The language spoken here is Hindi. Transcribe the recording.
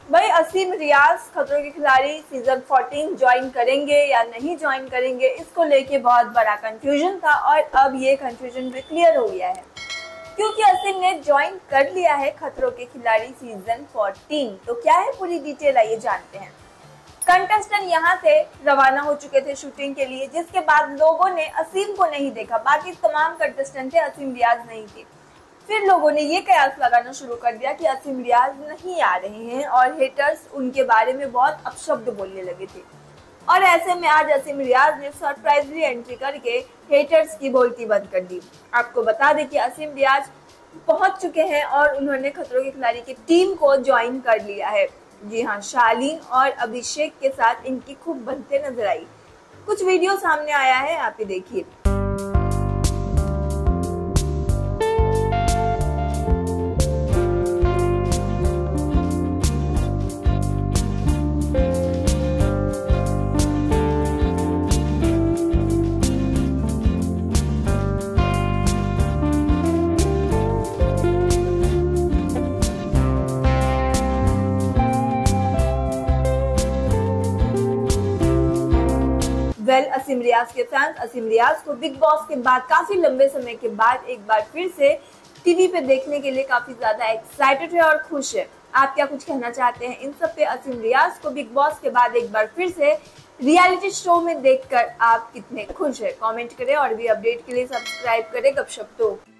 भाई असीम रियाज खतरों के खिलाड़ी सीजन 14 ज्वाइन करेंगे या नहीं ज्वाइन करेंगे, इसको लेके बहुत बड़ा कंफ्यूजन था और अब ये कंफ्यूजन भी क्लियर हो गया है क्योंकि असीम ने ज्वाइन कर लिया है खतरों के खिलाड़ी सीजन 14। तो क्या है पूरी डिटेल, आइए जानते हैं। कंटेस्टेंट यहाँ से रवाना हो चुके थे शूटिंग के लिए, जिसके बाद लोगों ने असीम को नहीं देखा। बाकी तमाम कंटेस्टेंट थे, असीम रियाज नहीं थे। फिर लोगों ने ये कयास लगाना शुरू कर दिया कि असीम रियाज नहीं आ रहे हैं और हेटर्स उनके बारे में बहुत अपशब्द बोलने लगे थे। और ऐसे में आज असीम रियाज ने सरप्राइजली एंट्री करके हेटर्स की बोलती बंद कर दी। आपको बता दें कि असीम रियाज पहुंच चुके हैं और उन्होंने खतरों के खिलाड़ी की टीम को ज्वाइन कर लिया है। जी हाँ, शालीन और अभिषेक के साथ इनकी खूब बनते नजर आई। कुछ वीडियो सामने आया है, आप ही देखिए। असीम रियाज के फैंस असीम रियाज को बिग बॉस के बाद काफी लंबे समय के बाद एक बार फिर से टीवी पे देखने के लिए काफी ज्यादा एक्साइटेड है और खुश है। आप क्या कुछ कहना चाहते हैं इन सब पे? असीम रियाज को बिग बॉस के बाद एक बार फिर से रियलिटी शो में देखकर आप कितने खुश है? कमेंट करें और भी अपडेट के लिए सब्सक्राइब करें गपशप टॉक।